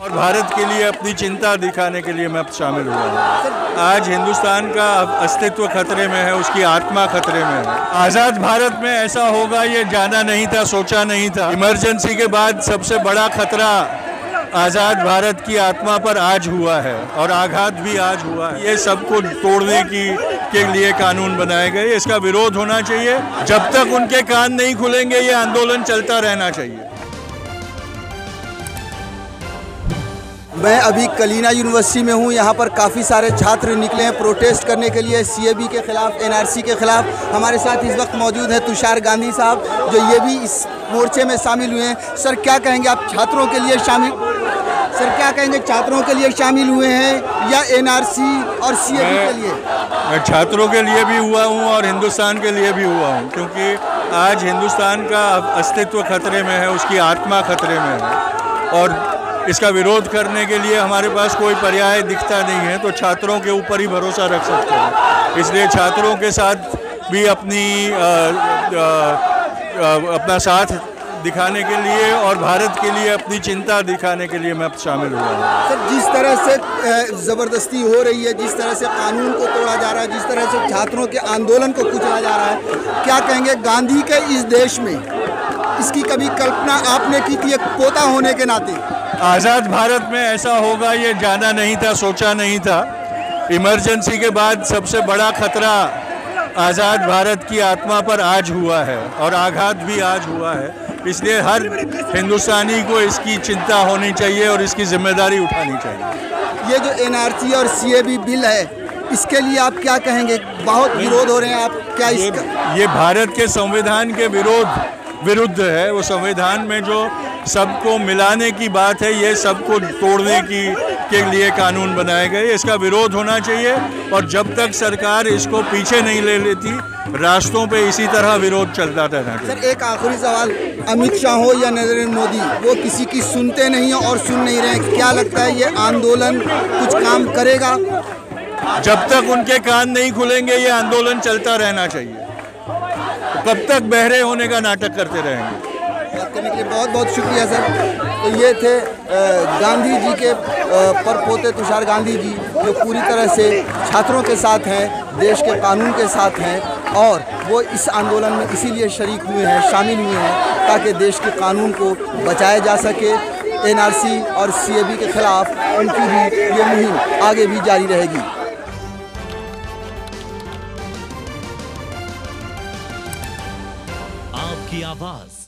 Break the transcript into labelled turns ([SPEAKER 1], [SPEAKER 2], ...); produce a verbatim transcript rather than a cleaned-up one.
[SPEAKER 1] और भारत के लिए अपनी चिंता दिखाने के लिए मैं अब शामिल हुआ हूँ। आज हिंदुस्तान का अस्तित्व खतरे में है, उसकी आत्मा खतरे में है। आज़ाद भारत में ऐसा होगा ये जाना नहीं था, सोचा नहीं था। इमरजेंसी के बाद सबसे बड़ा खतरा आज़ाद भारत की आत्मा पर आज हुआ है और आघात भी आज हुआ है। ये सबको तोड़ने की के लिए कानून बनाए गए, इसका विरोध होना चाहिए। जब तक उनके कान नहीं खुलेंगे ये आंदोलन चलता रहना चाहिए।
[SPEAKER 2] मैं अभी कलीना यूनिवर्सिटी में हूँ। यहाँ पर काफ़ी सारे छात्र निकले हैं प्रोटेस्ट करने के लिए सीएबी के खिलाफ, एनआरसी के खिलाफ। हमारे साथ इस वक्त मौजूद हैं तुषार गांधी साहब, जो ये भी इस मोर्चे में शामिल हुए हैं। सर, क्या कहेंगे आप छात्रों के लिए शामिल सर क्या कहेंगे छात्रों के लिए शामिल हुए हैं या एनआरसी और सीएबी के लिए?
[SPEAKER 1] मैं छात्रों के लिए भी हुआ हूँ और हिंदुस्तान के लिए भी हुआ हूँ, क्योंकि आज हिंदुस्तान का अस्तित्व खतरे में है, उसकी आत्मा खतरे में है और इसका विरोध करने के लिए हमारे पास कोई पर्याय दिखता नहीं है, तो छात्रों के ऊपर ही भरोसा रख सकते हैं। इसलिए छात्रों के साथ भी अपनी आ, आ, आ, अपना साथ दिखाने के लिए और भारत के लिए अपनी चिंता दिखाने के लिए मैं शामिल हुआ हूँ।
[SPEAKER 2] सर, जिस तरह से ज़बरदस्ती हो रही है, जिस तरह से कानून को तोड़ा जा रहा है, जिस तरह से छात्रों के आंदोलन को कुचला जा रहा है, क्या कहेंगे गांधी के इस देश में इसकी कभी कल्पना आपने की थी एक पोता होने के नाते?
[SPEAKER 1] आज़ाद भारत में ऐसा होगा ये जाना नहीं था, सोचा नहीं था। इमरजेंसी के बाद सबसे बड़ा खतरा आज़ाद भारत की आत्मा पर आज हुआ है और आघात भी आज हुआ है। इसलिए हर हिंदुस्तानी को इसकी चिंता होनी चाहिए और इसकी जिम्मेदारी उठानी चाहिए।
[SPEAKER 2] ये जो एनआरसी और सीएबी बिल है, इसके लिए आप क्या कहेंगे? बहुत विरोध हो रहे हैं, आप क्या इसका?
[SPEAKER 1] ये, ये भारत के संविधान के विरोध विरुद्ध है। वो संविधान में जो सबको मिलाने की बात है, ये सबको तोड़ने की के लिए कानून बनाए गए, इसका विरोध होना चाहिए। और जब तक सरकार इसको पीछे नहीं ले लेती, रास्तों पे इसी तरह विरोध चलता रहना चाहिए।
[SPEAKER 2] सर, एक आखिरी सवाल, अमित शाह हो या नरेंद्र मोदी, वो किसी की सुनते नहीं हैं और सुन नहीं रहे हैं। क्या लगता है ये आंदोलन कुछ काम करेगा?
[SPEAKER 1] जब तक उनके कान नहीं खुलेंगे ये आंदोलन चलता रहना चाहिए। कब तक बहरे होने का नाटक करते रहेंगे?
[SPEAKER 2] बात करने के लिए बहुत बहुत शुक्रिया सर। तो ये थे गांधी जी के परपोते तुषार गांधी जी, जो पूरी तरह से छात्रों के साथ हैं, देश के कानून के साथ हैं और वो इस आंदोलन में इसीलिए शरीक हुए हैं, शामिल हुए हैं, ताकि देश के कानून को बचाया जा सके। एनआरसी और सीएबी के खिलाफ उनकी भी ये मुहिम आगे भी जारी रहेगी।
[SPEAKER 3] आपकी आवाज